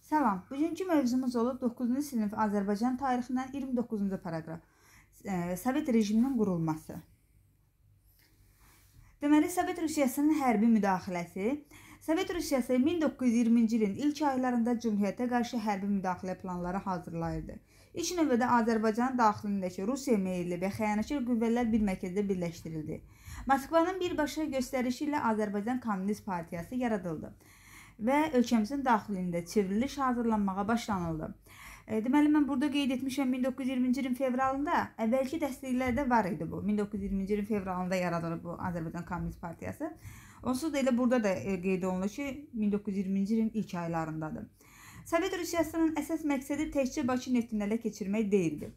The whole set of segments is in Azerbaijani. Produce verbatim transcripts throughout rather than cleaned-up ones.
Salam, bugünkü mövzumuz olub doqquzuncu sinif Azərbaycan tarixindən iyirmi doqquzuncu paragraf. E, Sovet rejiminin qurulması. Deməli, Sovet Rusiyasının hərbi müdaxiləsi. Sovet Rusiyası min doqquz yüz iyirminci ilin ilk aylarında Cümhuriyyətə qarşı hərbi müdaxilə planları hazırlayırdı. İlk növbədə Azərbaycan daxilindəki Rusiya meyilli və xəyanətçi qüvvələr bir mərkəzdə birləşdirildi. Moskvanın birbaşa göstərişi ilə Azərbaycan Kommunist Partiyası yaradıldı və ölkəmizin daxilində çevriliş hazırlanmağa başlanıldı. E, deməli, mən burada qeyd etmişəm min doqquz yüz iyirminci ilin fevralında, əvvəlki dəstəklərdə var idi bu. min doqquz yüz iyirminci ilin fevralında yaradılır bu Azərbaycan Kommunist Partiyası. Onsuz da elə burada da qeyd olunur ki, min doqquz yüz iyirminci ilin ilk aylarındadır. Sovet Rusiyasının əsas məqsədi təkcə Bakı neftini ələ keçirmək deyildi.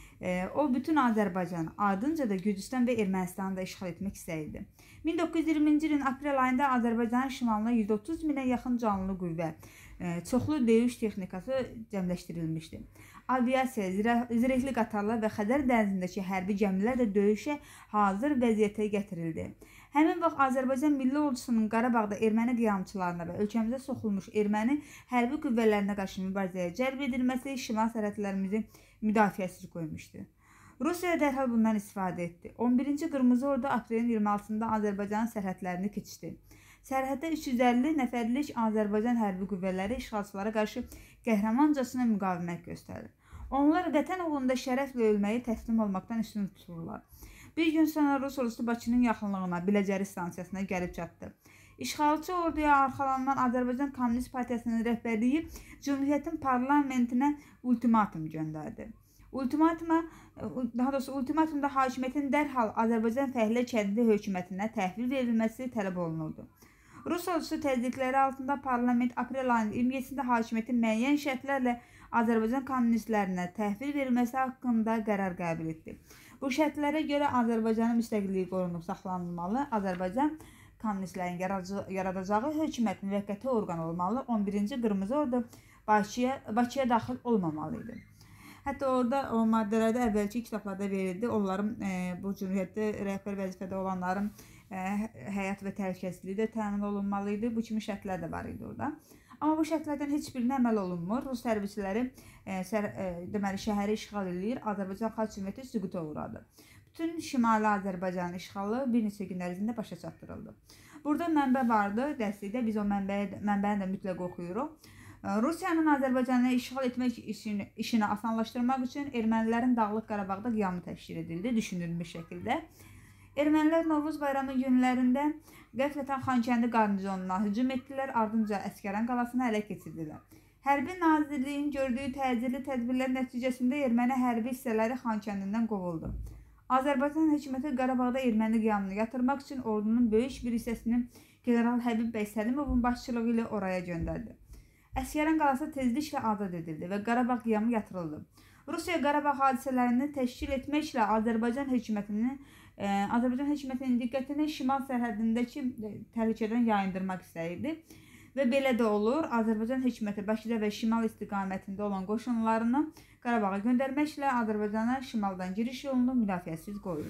E, o, bütün Azərbaycan, ardınca da Gürcüstan və Ermənistanı da işğal etmək istəyirdi. min doqquz yüz iyirminci ilin aprel ayında Azərbaycanın şimalına yüz otuz minə yaxın canlı qüvvə, e, çoxlu döyüş texnikası cəmləşdirilmişdi. Aviasiya, zirehli qatarlar və Xəzər dənizindəki hərbi gəmilər də döyüşə hazır vəziyyətə gətirildi. Həmin vaxt Azərbaycan Milli Ordusunun Qarabağda erməni qiyamçılarına və ölkəmizə soxulmuş erməni hərbi qüvvələrinə qarşı mübarizəyə cəlb edilməsi şimal sərhədlərimizi müdafiəsiz qoymuşdu. Rusiya dərhal bundan istifadə etdi. on birinci Qırmızı Ordu aprelin iyirmi altısında Azərbaycanın sərhədlərini keçdi. Sərhəddə üç yüz əlli nəfərlik Azərbaycan hərbi qüvvələri işğalçılara qarşı qəhrəmancasına müqavimət göstərir. Onlar vətən uğrunda şərəflə ölməyi təslim olmaqdan üstün tuturlar. Bir gün sonra Rus ordusu Bakının yaxınlığına, Biləcəri stansiyasına gəlib çatdı. İşğalçı orduya arxalanan Azərbaycan Kommunist Partiyasının rəhbərliyi Cümhuriyyətin parlamentinə ultimatum göndərdi. Ultimatuma, daha doğrusu ultimatumda hakimiyyətin dərhal Azərbaycan Fəhlə Kəndli hökumətinə təhvil verilməsi tələb olunurdu. Rus ordusu təzyiqləri altında parlament aprel ayının iyirmi yeddisində hakimiyyətin müəyyən şərtlərlə Azərbaycan kommunistlərinə təhvil verilməsi haqqında qərar qəbul etdi. Bu şərtlərə görə Azərbaycanın müstəqilliyi qorunub saxlanılmalı, Azərbaycan kommunistlərin yaradacağı hökumət müvəqqəti orqan olmalı, on birinci Qırmızı Ordu Bakıya, Bakıya daxil olmamalı idi. Hətta orada o maddələrdə əvvəlki kitablarda verildi. Onların e, bu cümhuriyyətdə rəhbər vəzifədə olanların e, həyat və təhlükəsizliyi də təmin olunmalı idi. Bu kimi şərtlər də var idi orada. Amma bu şərtlərdən heç birinə əməl olunmur. Rus hərbçiləri e, sər, e, deməli şəhəri işğal edir, Azərbaycan Xalq Cümhuriyyəti süquta uğradı. Bütün Şimali Azərbaycanın işğalı bir neçə gün ərzində başa çatdırıldı. Burada mənbə vardı, dərslikdə biz o mənbəyə, mənbəni də mütləq oxuyuruq. Rusiyanın Azərbaycanı işğal etmək işini, işini asanlaşdırmaq üçün ermənilərin Dağlıq Qarabağda qiyamı təşkil edildi, düşünülmüş şəkildə. Ermənilər Novruz bayramı günlərində qəflətən Xankəndi qarnizonuna hücum etdilər, ardınca Əsgəran qalasını ələ keçirdilər. Hərbi Nazirliyin gördüyü təcili tədbirlər nəticəsində erməni hərbi hissələri Xankəndindən qovuldu. Azərbaycan hökuməti Qarabağda erməni qiyamını yatırmaq üçün ordunun böyük bir hissəsini General Həbib bəy Səlimovun başçılığı ilə oraya göndərdi. Əsgəran qalası tezliklə azad edildi və Qarabağ qiyamı yatırıldı. Rusiya Qarabağ hadisələrini təşkil etməklə Azərbaycan hökumətinin e, Azərbaycan hökumətinin diqqətini şimal sərhədindəki təhlükədən yayındırmaq istəyirdi və belə də olur. Azərbaycan hökuməti Bakıda və şimal istiqamətində olan qoşunlarını Qarabağa göndərməklə Azərbaycana şimaldan giriş yolunu müdafiəsiz qoyur.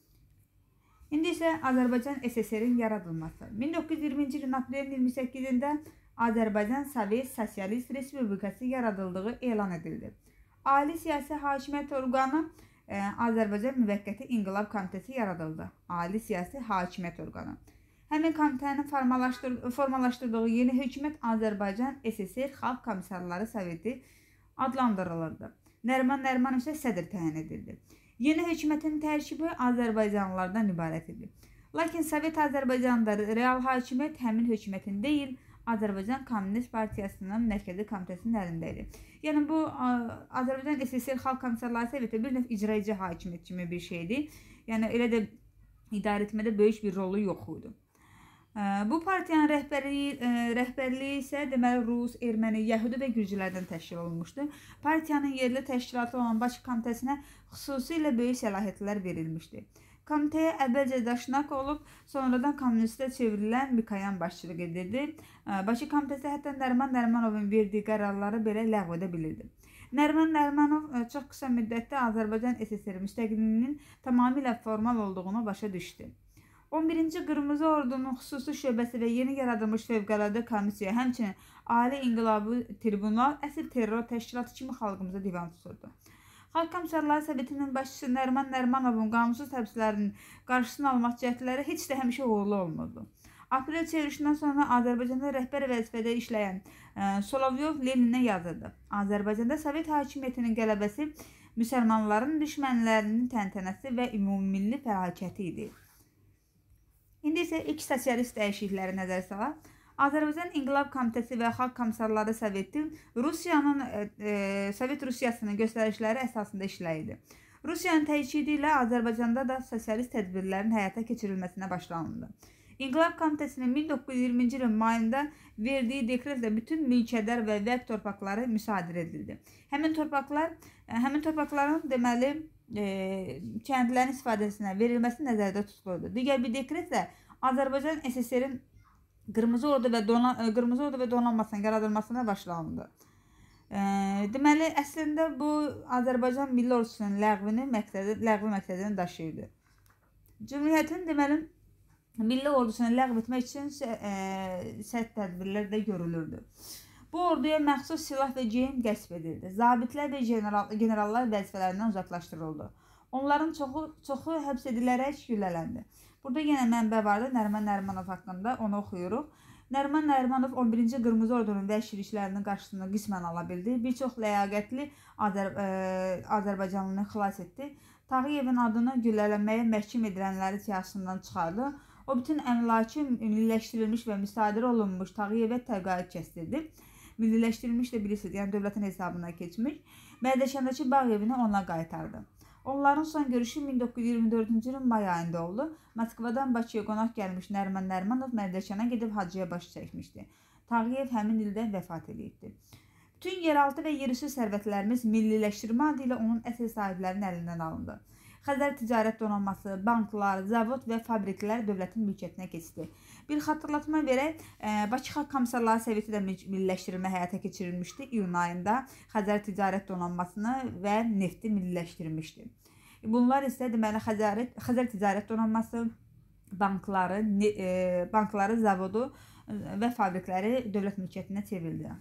İndi isə Azərbaycan S S R-in yaradılması. min doqquz yüz iyirminci ilin aprelin iyirmi səkkizində Azərbaycan Sovet Sosialist Respublikası yaradıldığı elan edildi. Ali siyasi hakimiyyət orqanı e, Azərbaycan Müvəqqəti İnqilab Komitəsi yaradıldı. Ali siyasi hakimiyyət orqanı. Həmin komitənin formalaşdır formalaşdırdığı yeni hökumət Azərbaycan S S R Xalq Komissarları Soveti adlandırılırdı. Nəriman Nərimanov isə sədr təyin edildi. Yeni hökumətin tərkibi Azərbaycanlılardan ibarət idi. Lakin Sovet Azərbaycanda real hakimiyyət həmin hökumətin deyil, Azərbaycan Kommunist Partiyasının mərkəzi komitəsinin əlində idi. Yəni bu Azərbaycan S S R Xalq Komissarları Soveti bir növ icrayıcı hakimiyyət kimi bir şeydir. Yəni elə də idarə etmədə böyük bir rolu yox idi. Bu partiyanın rəhbərliyi, rəhbərliyi isə deməli Rus, Erməni, Yəhudi və Gürcülərdən təşkil olunmuşdu. Partiyanın yerli təşkilatı olan Bakı komitəsinə xüsusilə böyük səlahiyyətlər verilmişdi. Komitəyə əvvəlcə Daşnak olub, sonradan kommunistə çevrilən Mikoyan başçılıq edirdi. Bakı komitəsi hətta Nəriman Nərimanovun verdiyi qərarları belə ləğv edə bilirdi. Nəriman Nərimanov çox qısa müddətdə Azərbaycan S S R müstəqilliyinin tamamilə formal olduğunu başa düşdü. on birinci Qırmızı Ordunun xüsusi şöbəsi və yeni yaradılmış fövqəladə komissiya, həmçinin Ali İnqilabı Tribunal əsl terror təşkilatı kimi xalqımıza divan tuturdu. Xalq Komissarları Sovetinin başçısı Nərman Nərmanovun qanunsuz həbslərinin qarşısını almaq cəhdləri heç də həmişə uğurlu olmurdu. Aprel çevrilişindən sonra Azərbaycanda rəhbər vəzifədə işləyən e, Solovyov Leninə yazırdı. Azərbaycanda Sovet hakimiyyətinin qələbəsi müsəlmanların düşmənlərinin təntənəsi və ümumilli fəlakəti idi. İndi isə ilk sosialist dəyişiklikləri nəzərə salaq. Azərbaycan İnqilab Komitəsi və Xalq Komissarları Soveti Rusiyanın e, e, Sovet Rusiyasının göstərişləri əsasında işləyirdi. Rusiyanın təkidi ilə Azərbaycanda da sosialist tədbirlərin həyata keçirilməsinə başlanıldı. İnqilab Komitəsinin min doqquz yüz iyirminci ilin mayında verdiyi dekretlə bütün mülkədar və vəq torpaqları müsadirə edildi. Həmin torpaqlar, həmin torpaqların deməli e, kəndlərin istifadəsinə verilməsi nəzərdə tutulurdu. Digər bir dekretlə Azərbaycan S S R-in Qırmızı Ordu və Donan Qırmızı Ordu və donanmasının yaradılmasına başlanıldı. E, deməli əslində bu Azərbaycan Milli Ordusunun ləğvini məqsədi, ləğvi məqsədini daşıyırdı. Cümhuriyyətin deməli Milli Ordusunu ləğv etmək üçün e, sərt tədbirlər də görülürdü. Bu orduya məxsus silah və geyim qəsb edildi. Zabitlər və general, generallar vəzifələrindən uzaqlaşdırıldı. Onların çoxu, çoxu həbs edilərək güllələndi. Burada yenə mənbə vardı Nərman Nərmanov haqqında, onu oxuyuruq. Nərman Nərmanov on birinci Qırmızı Ordunun vəhşiliklərinin qarşısını qismən ala bildi. Bir çox ləyaqətli Azər, e, Azərbaycanlını xilas etdi. Tağıyevin adını güllələməyə məhkum edilənləri siyasından çıxardı. O bütün əmlakı milliləşdirilmiş və müsadirə olunmuş Tağıyevə təqaüd kəsdirdi. Milliləşdirilmiş də bilirsiniz, yəni dövlətin hesabına keçmiş. Mərdəkandakı bağ evini ona qaytardı. Onların son görüşü min doqquz yüz iyirmi dördüncü ilin may ayında oldu. Moskvadan Bakıya qonaq gəlmiş Nərman Nərmanov Mərdəkana gedib hacıya baş çəkmişdi. Tağıyev həmin ildə vəfat edibdi. Bütün yeraltı və yerüstü sərvətlərimiz milliləşdirmə adı ilə onun əsl sahiblərinin əlindən alındı. Xəzər ticarət donanması, banklar, zavod və fabriklər dövlətin mülkiyyətinə keçdi. Bir xatırlatma verək, Bakı Xalq Komissarları Soveti də milliləşdirmə həyata keçirilmişdi. İyun ayında Xəzər ticarət donanmasını və nefti milliləşdirmişdi. Bunlar isə deməli Xəzər, Xəzər ticarət donanması, bankları, e, bankları, zavodu və fabrikləri dövlət mülkiyyətinə çevrildi.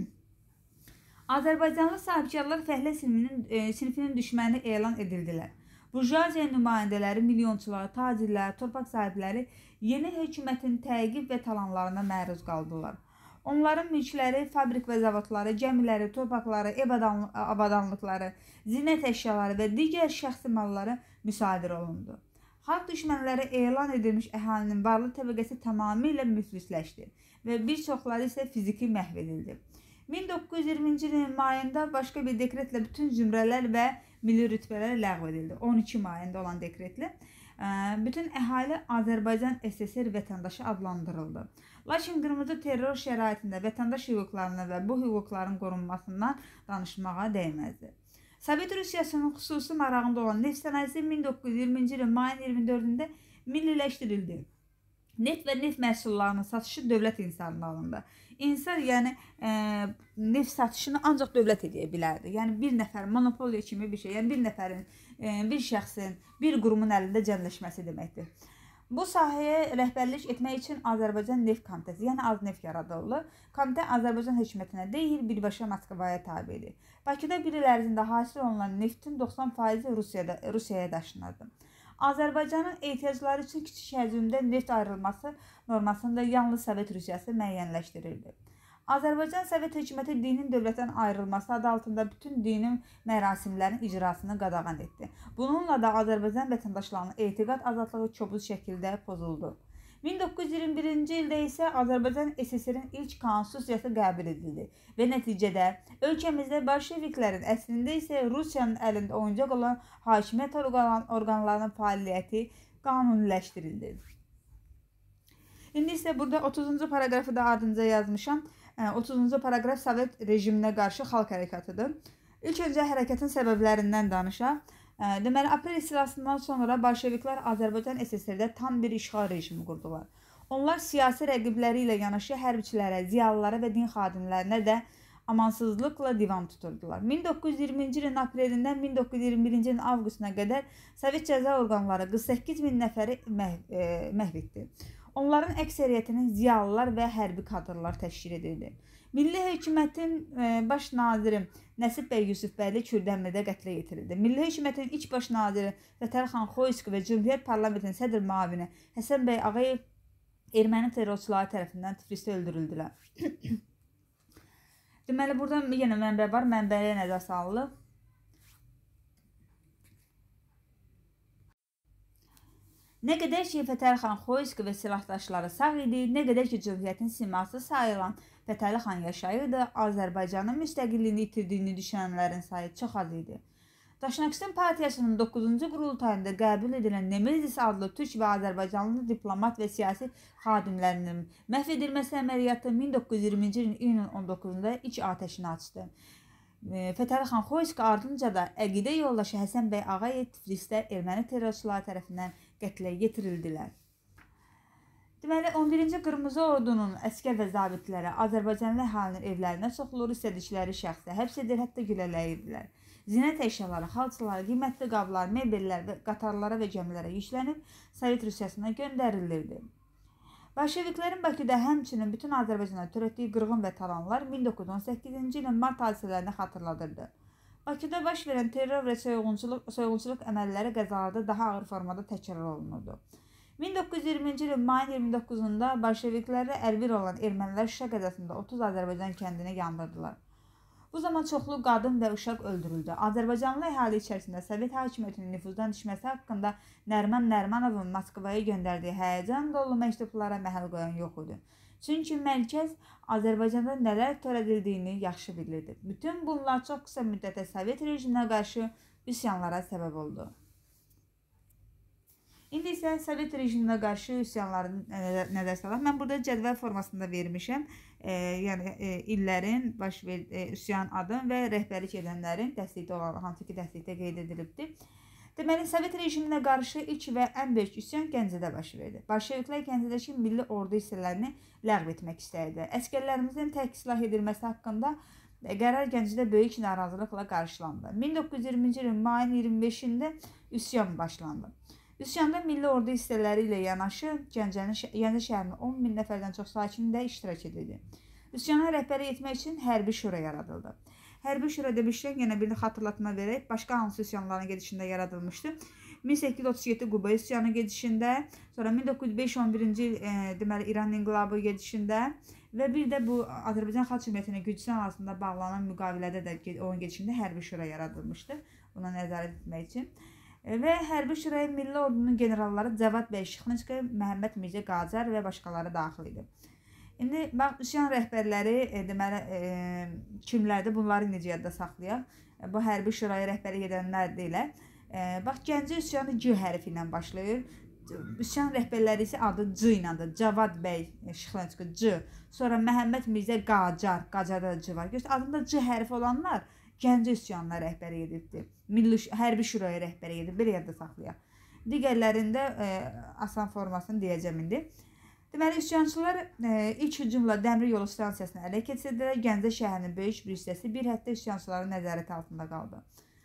Azərbaycanlı sahibkarlar fəhlə sinifinin, e, sinifinin düşməni elan edildilər. Burjuaziya nümayəndələri, milyonçular, tacirlər, torpaq sahibləri yeni hökumətin təqib və talanlarına məruz qaldılar. Onların mülkləri, fabrik və zavodları, gəmiləri, torpaqları, ev avadanlıqları, zinət əşyaları və digər şəxsi malları müsadirə olundu. Xalq düşmənləri elan edilmiş əhalinin varlı təbəqəsi tamamilə müflisləşdi və bir çoxları isə fiziki məhv edildi. min doqquz yüz iyirminci ilin mayında başqa bir dekretlə bütün zümrələr və milli rütbələr ləğv edildi. on iki mayında olan dekretlə bütün əhali Azərbaycan S S R vətəndaşı adlandırıldı. Lakin qırmızı terror şəraitində vətəndaş hüquqlarına və bu hüquqların qorunmasından danışmağa dəyməzdi. Sovet Rusiyasının xüsusi marağında olan neft sənayesi min doqquz yüz iyirminci ilin mayın iyirmi dördündə milliləşdirildi. Neft və neft məhsullarının satışı dövlət insarına alındı. İnsar, yəni e, neft satışını ancaq dövlət edə bilərdi. Yəni bir nəfər monopoliya kimi bir şey, yəni bir nəfərin, e, bir şəxsin, bir qurumun əlində cəmləşməsi deməkdir. Bu sahəyə rəhbərlik etmək üçün Azərbaycan Neft Komitəsi, yəni AzNeft yaradıldı. Komitə Azərbaycan hökumətinə deyil, birbaşa Moskvaya tabidir. Bakıda bir il ərzində hasil olunan neftin doxsan faizi Rusiyada, Rusiyaya daşınırdı. Azərbaycanın ehtiyacları üçün kiçik həcmdə neft ayrılması normasında yalnız Sovet Rusiyası müəyyənləşdirildi. Azərbaycan Sovet hökuməti dinin dövlətdən ayrılması adı altında bütün dini mərasimlərin icrasını qadağan etdi. Bununla da Azərbaycan vətəndaşlarının etiqad azadlığı kobud şəkildə pozuldu. min doqquz yüz iyirmi birinci ildə isə Azərbaycan S S R-in ilk konstitusiyası qəbul edildi və nəticədə ölkəmizdə bolşeviklərin, əslində isə Rusiyanın əlində oyuncaq olan hakimiyyət orqanlarının fəaliyyəti qanuniləşdirildi. İndi isə burada otuzuncu paraqrafı da ardınca yazmışam. otuzuncu paraqraf Sovet rejiminə qarşı xalq hərəkətidir. İlk öncə hərəkətin səbəblərindən danışaq. Deməli, aprel istilasından sonra bolşeviklər Azərbaycan S S R-də tam bir işğal rejimi qurdular. Onlar siyasi rəqibləri ilə yanaşı hərbiçilərə, ziyalılara və din xadimlərinə də amansızlıqla divan tuturdular. min doqquz yüz iyirminci ilin aprelindən min doqquz yüz iyirmi birinci ilin avqustuna qədər Sovet cəza orqanları qırx səkkiz min nəfəri məhv, e, məhv etdi. Onların əksəriyyətinin ziyalılar və hərbi kadrlar təşkil edildi. Milli hökumətin e, baş naziri Nəsib bəy Yusufbəyli Kürdəmirdə qətlə yetirildi. Milli hökumətin ilk baş naziri Fətəlxan Xoyski və Cümhuriyyət Parlamentinin sədr müavini Həsən bəy Ağayev erməni terrorçuları tərəfindən Tiflisdə öldürüldülər. Deməli, burada yenə mənbə var, mənbəyə nəzər salınır. Nə qədər ki, Fətəlxan Xoyski və silahdaşları sağ idi, nə qədər ki, Cümhuriyyətin siması sayılan Fətəlxan yaşayırdı, Azərbaycanın müstəqilliyini itirdiyini düşünənlərin sayı çox az idi. Daşnakistin Partiyasının doqquzuncu qurultayında qəbul edilən Nemezis adlı türk və Azərbaycanlı diplomat və siyasi xadimlərinin məhv edilməsi əməliyyatı min doqquz yüz iyirminci ilin iyunun on doqquzunda ilk atəşini açdı. Fətəlxan Xoyski ardınca da əqidə yoldaşı Həsən bəy Ağayev Tiflisdə erməni terrorçuları tərəfindən qətlə yetirildilər. Deməli, on birinci Qırmızı Ordunun əskər və zabitləri Azərbaycanlı əhalinin evlərinə soxulur, istədikləri şəxsə həbs edir, hətta gülələyirdilər. Zinət əşyaları, xalçaları, qiymətli qablar, mebellər və qatarlara və gəmilərə yüklənib Sovet Rusiyasına göndərilirdi. Bolşeviklərin Bakıda həmçinin bütün Azərbaycana törətdiyi qırğın və talanlar min doqquz yüz on səkkizinci ilin mart hadisələrini xatırladırdı. Bakıda baş verən terror və soyğunçuluq, soyğunçuluq əməlləri qəzalarda daha ağır formada təkrar olunurdu. min doqquz yüz iyirminci ilin mayın iyirmi doqquzunda bolşeviklərlə əlbir olan ermənilər Şuşa qəzasında otuz Azərbaycan kəndini yandırdılar. Bu zaman çoxlu qadın və uşaq öldürüldü. Azərbaycanlı əhali içərisində Sovet hakimiyyətinin nüfuzdan düşməsi haqqında Nərman Nərmanovun Moskvaya göndərdiyi həyəcan dolu məktublara məhəl qoyan yox idi. Çünki mərkəz Azərbaycanda nələr törədildiyini yaxşı bilirdi. Bütün bunlar çox qısa müddətə Sovet rejiminə qarşı üsyanlara səbəb oldu. İndi isə Sovet rejiminə qarşı üsyanların nəzər salaq. Mən burada cədvəl formasında vermişəm. E, yəni e, illərin baş ver, e, üsyan adı və rəhbərlik edənlərin dəstəkdə olan, hansı ki dəstəkdə qeyd edilibdir. Deməli, Sovet rejiminə qarşı ilk və ən böyük üsyan Gəncədə baş verdi. Bolşeviklər Gəncədəki milli ordu hissələrini ləğv etmək istəyirdi. Əskərlərimizin tərk silah edilməsi haqqında qərar Gəncədə böyük narazılıqla qarşılandı. min doqquz yüz iyirminci ilin mayın iyirmi beşində üsyan başlandı. Üsyanda milli ordu hissələri ilə yanaşı Gəncə şəhərinin on min nəfərdən çox sakini də iştirak edildi. Üsyana rəhbərlik etmək üçün hərbi şura yaradıldı. Hərbi şura demişkən yenə bir xatırlatma verək, başqa hansı üsyanların gedişində yaradılmışdı. min səkkiz yüz otuz yeddi Quba üsyanı gedişində, sonra min doqquz yüz beş on birinci e, deməli İran inqilabı gedişində və bir də bu Azərbaycan Xalq Cümhuriyyətinə Gürcüstan arasında bağlanan müqavilədə də onun gedişində hərbi şura yaradılmışdı. Buna nəzarət etmək üçün. Və hərbi şuraya milli ordunun generalları Cavad bəy Şıxlinski, Məhəmməd Mirzə Qacar və başqaları daxil idi. İndi bax, üsyan rəhbərləri e, deməli e, kimlərdir? Bunları necə yadda saxlayaq? E, bu hərbi şuraya rəhbərlik edənlər deyilər. E, bax, Gəncə üsyanı C hərfi ilə başlayır. Üsyan rəhbərləri isə adı C iləndir. Cavad bəy Şıxlinski C. Sonra Məhəmməd Mirzə Qacar, Qacarda C var. Görürsə, adında C hərfi olanlar Gəncə üsyanına rəhbərlik edibdir. Milli hərbi şuraya rəhbərlik edib, belə yadda saxlayaq. Digərlərində e, asan formasını deyəcəm indi. Deməli, üsyançılar e, ilk hücumla Dəmir yolu stansiyasını ələ keçirdilər. Gəncə şəhərinin böyük bir hissəsi bir həftə üsyançıların nəzarəti altında qaldı.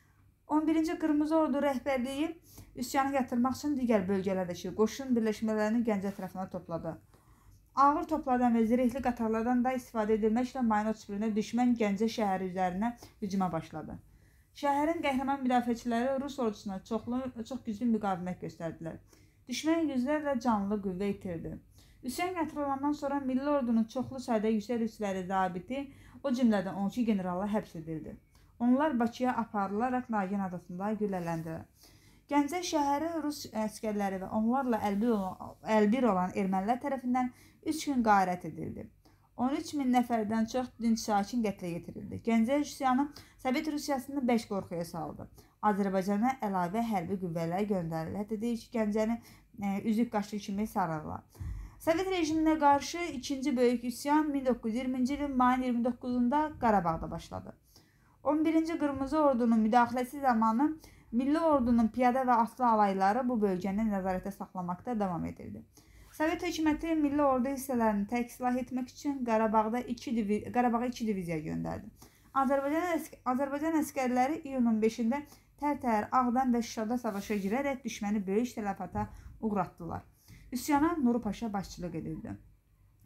on birinci Qırmızı Ordu rəhbərliyi üsyanı yatırmaq üçün digər bölgələrdəki qoşun birləşmələrini Gəncə ətrafına topladı. Ağır toplardan və zirehli qatarlardan da istifadə edilməklə mayın otuz birində düşmən Gəncə şəhəri üzərinə hücuma başladı. Şəhərin qəhrəman müdafiəçiləri Rus ordusuna çoxlu, çox güclü müqavimət göstərdilər. Düşmən yüzlərlə canlı qüvvə itirdi. Üsyan yatırılandan sonra milli ordunun çoxlu sayda yüksək rütbəli zabiti, o cümlədən on iki generala həbs edildi. Onlar Bakıya aparılaraq Nagihan adasında güllələndilər. Gəncə şəhəri Rus əskərləri və onlarla əlbir olan, əlbir olan ermənilər tərəfindən üç gün qarət edildi. on üç min nəfərdən çox dinc sakin qətlə yetirildi. Gəncə üsyanı Sovet Rusiyasını bəş qorxuya saldı. Azərbaycana əlavə hərbi qüvvələr göndərilir. Hətta deyir ki, Gəncəni e, üzük qaşlı kimi sararlar. Sovet rejiminə qarşı ikinci böyük üsyan min doqquz yüz iyirminci ilin mayın iyirmi doqquzunda Qarabağda başladı. on birinci Qırmızı Ordunun müdaxiləsi zamanı milli ordunun piyada və atlı alayları bu bölgəni nəzarətə saxlamaqda davam edirdi. Sovet hökuməti milli ordu hissələrini tərk silah etmək üçün Qarabağda iki Qarabağa iki diviziya göndərdi. Azərbaycan, əsk Azərbaycan əskərləri iyunun beşində Tərtər, Ağdam və Şuşada savaşa girərək düşməni böyük tələfata uğratdılar. Üsyana Nuru Paşa başçılıq edildi.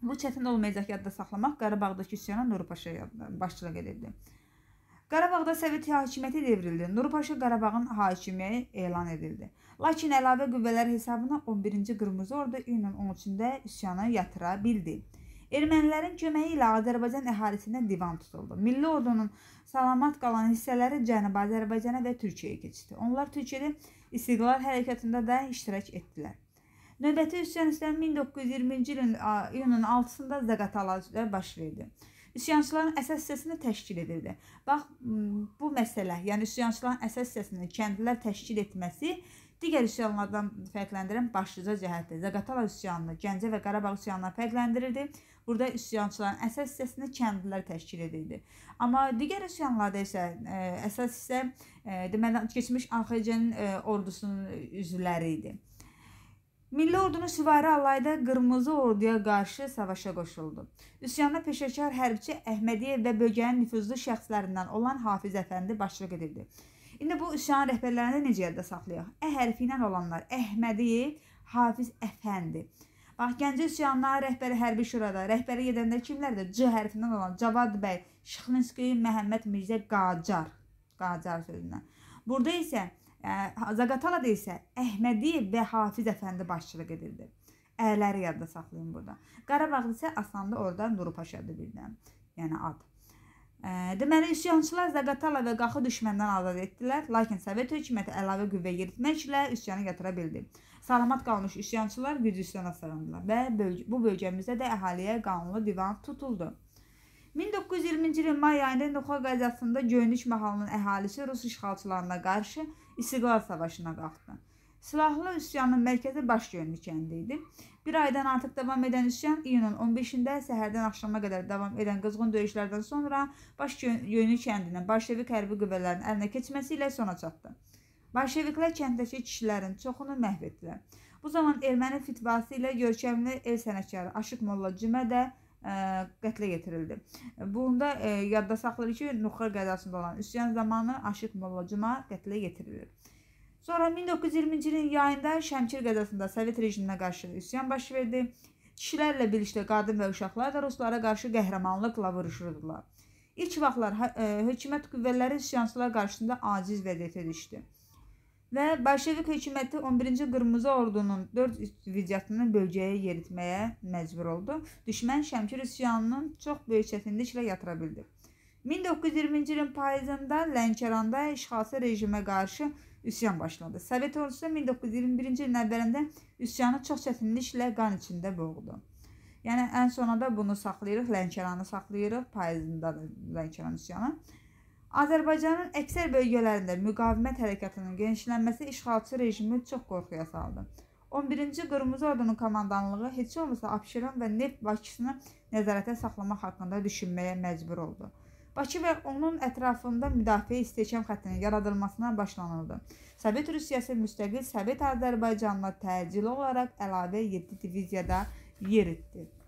Bu çətin olmayacaq yadda saxlamaq, Qarabağdakı üsyana Nuru Paşa başçılıq edirdi. Qarabağda Sovet hakimiyyəti devrildi. Nuru Paşa Qarabağın hakimi elan edildi. Lakin əlavə qüvvələr hesabına on birinci Qırmızı Ordu iyunun on üçündə üsyanı yatıra bildi. Ermənilərin köməyi ilə Azərbaycan əhalisinə divan tutuldu. Milli ordunun salamat qalan hissələri Cənubi Azərbaycana və Türkiyəyə keçdi. Onlar Türkiyədə İstiqlal hərəkatında da iştirak etdilər. Növbəti üsyan isə min doqquz yüz iyirminci ilin iyunun altısında Zaqatalada baş verdi. Üsyançıların əsas hissəsini təşkil edirdi. Bax, bu məsələ, yəni üsyançıların əsas hissəsini kəndlilər təşkil etməsi digər üsyanlardan fərqləndirən başlıca cəhətdir. Zaqatala üsyanını Gəncə və Qarabağ üsyanından fərqləndirirdi. Burada üsyançıların əsas hissəsini kəndlilər təşkil edirdi. Amma digər üsyanlarda isə ə, əsas hissə ə, deməli keçmiş AXC-nin ordusunun üzvləri idi. Milli ordunun süvari alayda Qırmızı Orduya qarşı savaşa qoşuldu. Üsyana peşəkar hərbçi Əhmədiyev və bölgənin nüfuzlu şəxslərindən olan Hafiz Əfəndi başçılıq edirdi. İndi bu üsyanın rəhbərlərini necə yadda saxlayaq? Ə hərfi ilə olanlar Əhmədiyev, Hafiz Əfəndi. Bax, Gəncə üsyanına rəhbəri hərbi şurada, rəhbəri gedəndə kimlərdir? C hərfindən olan Cavad bəy, Şıxlinski, Məhəmməd Mirzə Qacar, Qacar sözündən. Burada isə Zaqatalada isə Əhmədiyev və Hafiz Əfəndi başçılıq edirdi. Ərləri yadda saxlayın burada. Qarabağda isə aslında orada Nuru Paşadır birdən, yəni ad. Deməli, üsyançılar Zaqatala və Qaxı düşməndən azad etdilər, lakin Sovet hökuməti əlavə qüvvə yeritməklə üsyanı yatıra bildi. Salamat qalmış üsyançılar Gürcüstana sığındılar və bu bölgəmizdə də əhaliyə qanunlu divan tutuldu. min doqquz yüz iyirminci ilin may ayında Nuxa qəzasında Göynük mahalının əhalisi Rus işğalçılarına qarşı İstiqlal Savaşına qalxdı. Silahlı üsyanın mərkəzi Baş Göynük kəndi idi. Bir aydan artıq davam edən üsyan iyunun on beşində səhərdən axşama qədər davam edən qızğın döyüşlərdən sonra Baş Göynük kəndinin Bolşevik hərbi qüvvələrinin əlinə keçməsi ilə sona çatdı. Bolşeviklər kənddəki kişilərin çoxunu məhv etdilər. Bu zaman erməni fitvası ilə görkəmli el sənətkarı Aşıq Molla Cümə də qətlə yetirildi. Bunda e, yadda saxlayır ki, Nuxa qəzasında olan üsyan zamanı Aşıq Molla Cümə qətlə yetirilir. Sonra min doqquz yüz iyirminci ilin yayında Şəmkir qəzasında Sovet rejiminə qarşı üsyan baş verdi. Kişilərlə birlikdə qadın və uşaqlar da Ruslara qarşı qəhrəmanlıqla vuruşurdular. İlk vaxtlar e, hökumət qüvvələri üsyançılar qarşısında aciz vəziyyətə düşdü. Və Bolşevik hökuməti on birinci Qırmızı Ordunun dörd diviziyyatını bölgəyə yeritməyə məcbur oldu. Düşmən Şəmkir üsyanının çox böyük çətinliklə yatıra bildi. min doqquz yüz iyirminci ilin payızında Lənkəranda işğalçı rejimə qarşı üsyan başladı. Sovet ordusu min doqquz yüz iyirmi birinci ilin əvvəlində üsyanı çox çətinliklə qan içində boğdu. Yəni ən sonunda bunu saxlayırıq, Lənkəranı saxlayırıq, payızında da Lənkəran üsyanı. Azərbaycanın əksər bölgələrində müqavimət hərəkatının genişlənməsi işğalçı rejimi çox qorxuya saldı. on birinci Qırmızı Ordunun komandanlığı heç olmasa Abşeron və Neft Bakısını nəzarətə saxlamaq haqqında düşünməyə məcbur oldu. Bakı və onun ətrafında müdafiə istehkam xəttinin yaradılmasına başlanıldı. Sovet Rusiyası müstəqil Sovet Azərbaycanına təcili olaraq əlavə yeddi diviziyada yeritdi.